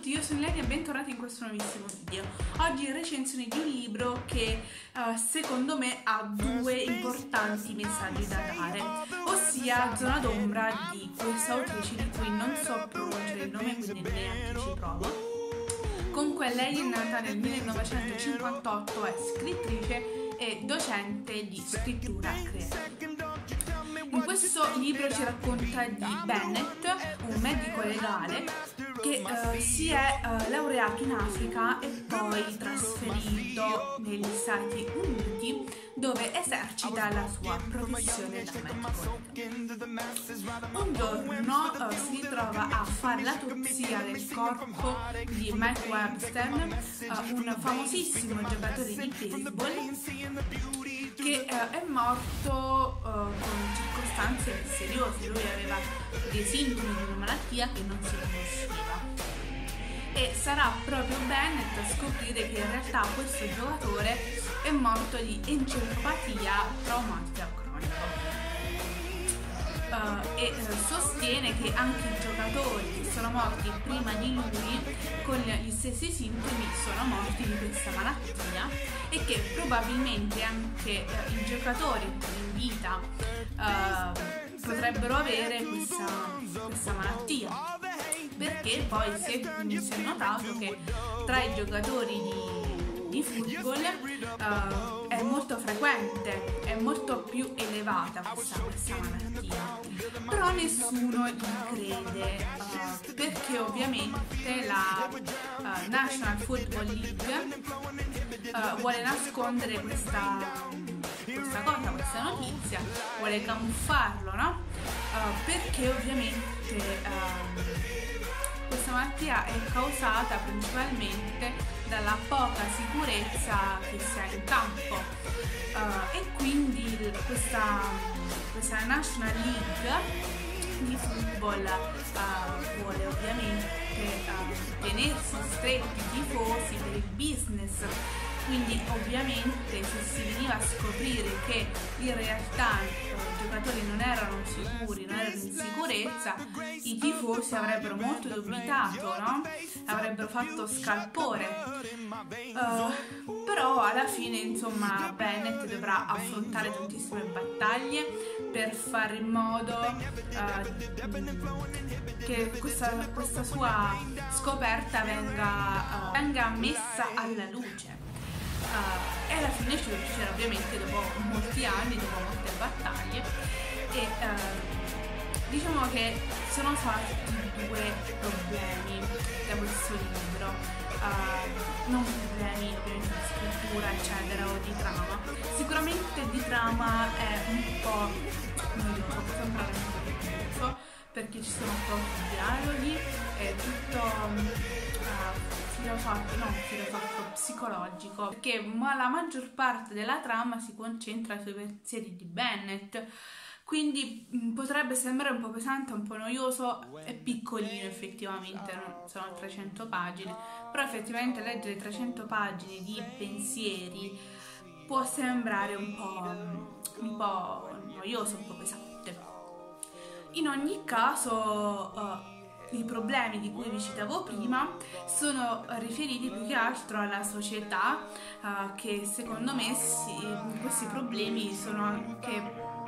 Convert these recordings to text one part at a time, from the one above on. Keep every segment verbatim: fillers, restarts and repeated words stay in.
tutti, io sono Leni e bentornati in questo nuovissimo video. Oggi recensione di un libro che uh, secondo me ha due importanti messaggi da dare, ossia Zona d'ombra di questa autrice di cui non so pronunciare il nome, quindi neanche ci provo. Comunque lei è nata nel millenovecentocinquantotto, è scrittrice e docente di scrittura creativa. In questo libro ci racconta di Bennett, un medico legale che uh, si è uh, laureato in Africa e poi trasferito negli Stati Uniti, dove esercita la sua professione da medico. Un giorno uh, si ritrova a fare l'autopsia del corpo di Mike Webster, uh, un famosissimo giocatore di baseball che uh, è morto uh, con circostanze misteriose. Lui aveva dei sintomi di una malattia che non si conosceva. E sarà proprio Bennett a scoprire che in realtà questo giocatore è morto di encefalopatia traumatica cronica. Uh, e uh, sostiene che anche i giocatori che sono morti prima di lui con gli stessi sintomi sono morti di questa malattia e che probabilmente anche uh, i giocatori in vita uh, potrebbero avere questa, questa malattia, perché poi si è, si è notato che tra i giocatori di, di football uh, è molto frequente, è molto più elevata questa, questa malattia, però nessuno gli crede uh, perché ovviamente la uh, National Football League uh, vuole nascondere questa, questa cosa, questa notizia, vuole camuffarlo, no? Uh, perché ovviamente uh, questa malattia è causata principalmente dalla poca sicurezza che si ha in campo uh, e quindi questa, questa National League di football uh, vuole ovviamente uh, tenersi stretti i tifosi per il business. Quindi ovviamente se si veniva a scoprire che in realtà i giocatori non erano sicuri, non erano in sicurezza, i tifosi avrebbero molto dubitato, no? Avrebbero fatto scalpore. Uh, però alla fine, insomma, Bennett dovrà affrontare tantissime battaglie per fare in modo uh, che questa, questa sua scoperta venga, uh, venga messa alla luce. Uh, e alla fine ci riuscirà ovviamente dopo molti anni, dopo molte battaglie e uh, diciamo che sono sorti due problemi da questo libro, uh, non problemi ovviamente di scrittura eccetera o di trama. Sicuramente di trama è un po' noioso, può sembrare un po' noioso perché ci sono pochi dialoghi, è tutto uh, filosofico, non filosofico, psicologico, perché ma la maggior parte della trama si concentra sui pensieri di Bennett, quindi mh, potrebbe sembrare un po' pesante, un po' noioso, è piccolino effettivamente, no? Sono trecento pagine, però effettivamente leggere trecento pagine di pensieri può sembrare un po', un po' noioso, un po' pesante. In ogni caso uh, i problemi di cui vi citavo prima sono riferiti più che altro alla società, uh, che secondo me si, questi problemi sono anche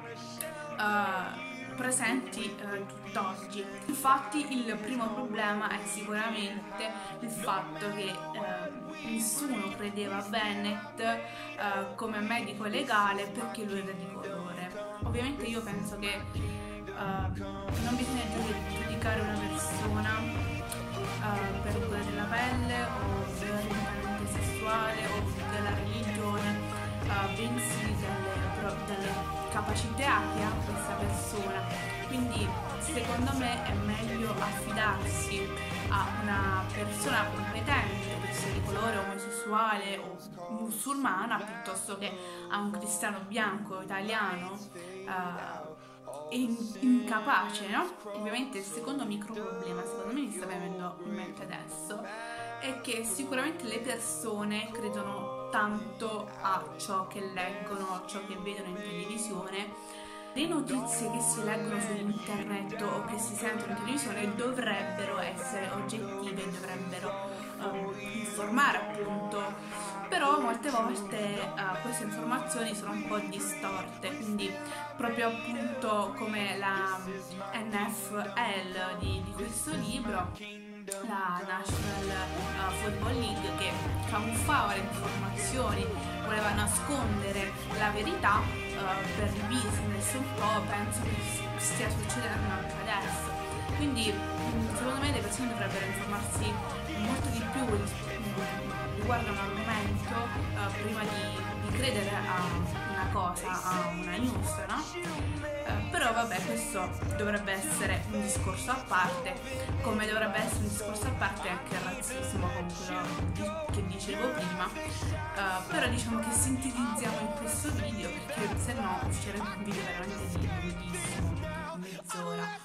uh, presenti uh, tutt'oggi. Infatti il primo problema è sicuramente il fatto che uh, nessuno credeva a Bennett uh, come medico legale perché lui era di colore. Ovviamente io penso che Uh, non bisogna giudicare una persona uh, per il colore della pelle o dell'orientamento sessuale o della religione, uh, bensì dalle, dalle capacità che ha questa persona. Quindi secondo me è meglio affidarsi a una persona competente, che sia di colore omosessuale o musulmana, piuttosto che a un cristiano bianco italiano uh, incapace, no? Ovviamente il secondo micro problema, secondo me mi sta venendo in mente adesso, è che sicuramente le persone credono tanto a ciò che leggono, a ciò che vedono in televisione Le notizie che si leggono su internet o che si sentono in televisione dovrebbero essere oggettive, dovrebbero um, informare appunto, però molte volte uh, queste informazioni sono un po' distorte, quindi proprio appunto come la N F L di, di questo libro, la National uh, Football League, che camuffava le informazioni, voleva nascondere la verità uh, per il business, un po' penso che stia succedendo anche adesso. Quindi secondo me le persone dovrebbero informarsi molto di più riguardo un argomento uh, prima di, di credere a una cosa, a una news, no? Uh, però vabbè, questo dovrebbe essere un discorso a parte, come dovrebbe essere un discorso a parte anche il razzismo, come quello che dicevo prima. Uh, però diciamo che sintetizziamo in questo video, perché se no uscirebbe un video veramente di lunghissimo, di mezz'ora.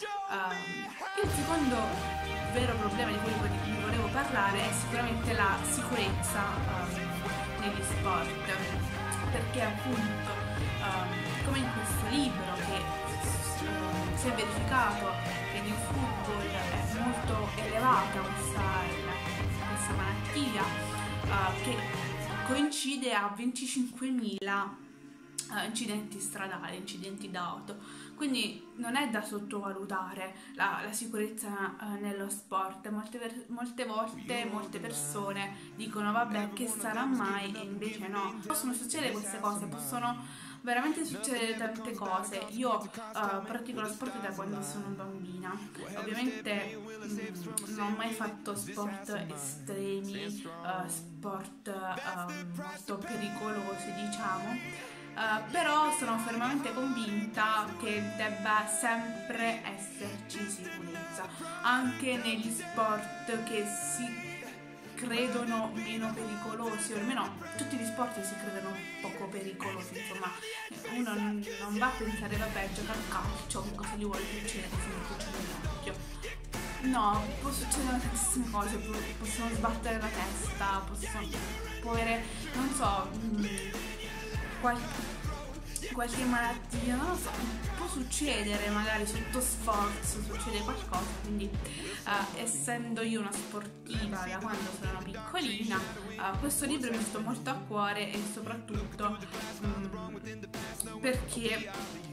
Uh, il secondo vero problema di cui vi volevo parlare è sicuramente la sicurezza um, negli sport, perché appunto um, come in questo libro che um, si è verificato che nel football è molto elevata questa, questa malattia uh, che coincide a venticinquemila uh, incidenti stradali, incidenti d'auto. Quindi non è da sottovalutare la, la sicurezza uh, nello sport. Molte, per, molte volte molte persone dicono vabbè, che sarà mai, e invece no. Possono succedere queste cose, possono veramente succedere tante cose. Io uh, pratico lo sport da quando sono bambina. Ovviamente mh, non ho mai fatto sport estremi, uh, sport uh, molto pericolosi, diciamo. Uh, però sono fermamente convinta che debba sempre esserci sicurezza, anche negli sport che si credono meno pericolosi, o almeno tutti gli sport si credono poco pericolosi, insomma uno non, non va a pensare vabbè, gioca a calcio, che cosa gli vuole succedere se mi succede l'occhio. No, può succedere tantissime cose, possono sbattere la testa, possono, può avere, non so, mh, qualche, qualche malattia, non lo so, può succedere magari sotto sforzo, succede qualcosa, quindi uh, essendo io una sportiva da quando sono piccolina, uh, questo libro mi sta molto a cuore, e soprattutto um, perché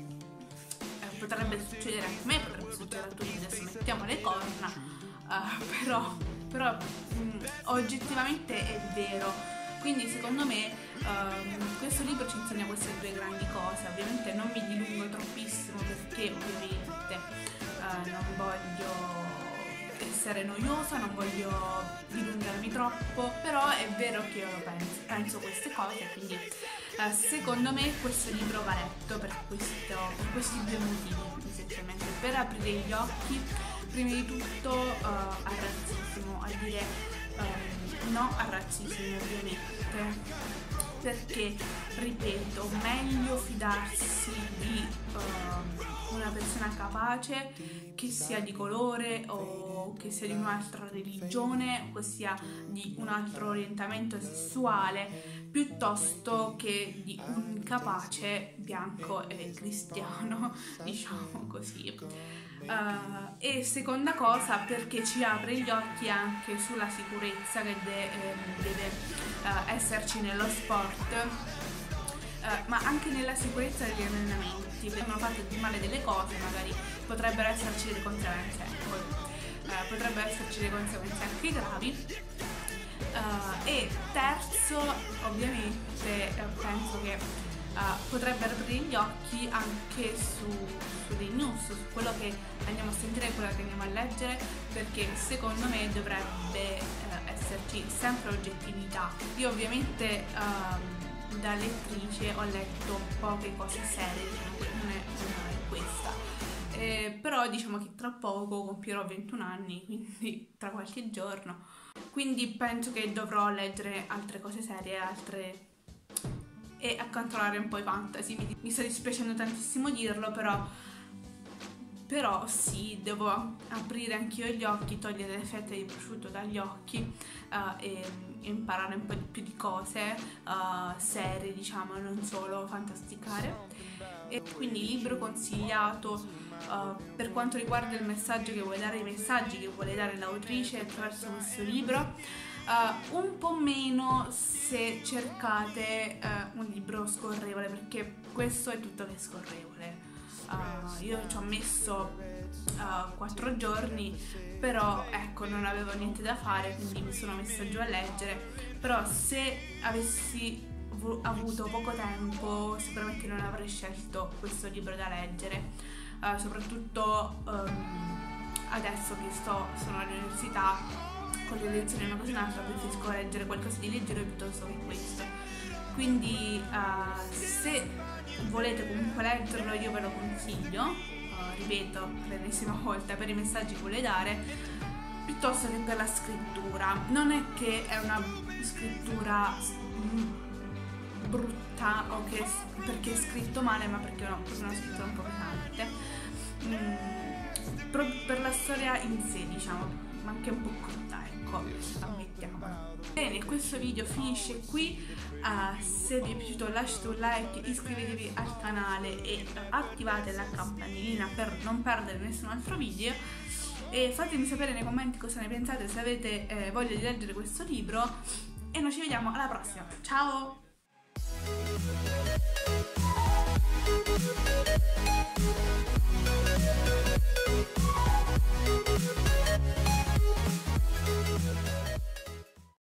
uh, potrebbe succedere anche a me, potrebbe succedere a tutti, adesso mettiamo le corna, uh, però, però um, oggettivamente è vero. Quindi secondo me um, questo libro ci insegna queste due grandi cose. Ovviamente non mi dilungo troppissimo, perché ovviamente uh, non voglio essere noiosa, non voglio dilungarmi troppo, però è vero che io penso, penso queste cose, quindi uh, secondo me questo libro va letto per, questo, per questi due motivi, essenzialmente per aprire gli occhi prima di tutto uh, al razzismo, a dire Um, no al razzismo, ovviamente, perché ripeto, meglio fidarsi di uh, una persona capace, che sia di colore o che sia di un'altra religione o che sia di un altro orientamento sessuale, piuttosto che di un incapace bianco e cristiano, diciamo così. Uh, e seconda cosa, perché ci apre gli occhi anche sulla sicurezza che de- eh, deve uh, esserci nello sport, uh, ma anche nella sicurezza degli allenamenti. Vengono fatte di male delle cose, magari potrebbero esserci delle conseguenze, ecco, uh, potrebbero esserci delle conseguenze anche gravi. Uh, e terzo, ovviamente uh, penso che Uh, potrebbero aprire gli occhi anche su, su dei news, su quello che andiamo a sentire, quello che andiamo a leggere, perché secondo me dovrebbe uh, esserci sempre oggettività. Io ovviamente uh, da lettrice ho letto poche cose serie, diciamo che una è questa, eh, però diciamo che tra poco compierò ventuno anni, quindi tra qualche giorno, quindi penso che dovrò leggere altre cose serie, altre e accantonare un po' i fantasy. Mi, mi sta dispiacendo tantissimo dirlo, però però sì, devo aprire anch'io gli occhi, togliere le fette di prosciutto dagli occhi uh, e, e imparare un po' di più di cose uh, serie, diciamo, non solo fantasticare. e quindi libro consigliato uh, per quanto riguarda il messaggio che vuole dare, i messaggi che vuole dare l'autrice attraverso questo libro. Uh, un po' meno se cercate uh, un libro scorrevole, perché questo è tutto che è scorrevole. Uh, io ci ho messo uh, quattro giorni, però ecco, non avevo niente da fare, quindi mi sono messa giù a leggere. Però se avessi avuto poco tempo sicuramente non avrei scelto questo libro da leggere, uh, soprattutto um, adesso che sto, sono all'università con le lezioni una cosa e un'altra, preferisco leggere qualcosa di leggero piuttosto che questo. Quindi uh, se volete comunque leggerlo io ve lo consiglio, uh, ripeto per l'ennesima volta, per i messaggi che vuole dare piuttosto che per la scrittura. Non è che è una scrittura brutta o che perché è scritto male, ma perché no, è una scrittura un po' pesante, mm, proprio per la storia in sé, diciamo, ma anche un po' crutta, ecco, ammettiamo. Bene, questo video finisce qui. Uh, se vi è piaciuto lasciate un like, iscrivetevi al canale e uh, attivate la campanellina per non perdere nessun altro video, e fatemi sapere nei commenti cosa ne pensate, se avete eh, voglia di leggere questo libro, e noi ci vediamo alla prossima. Ciao!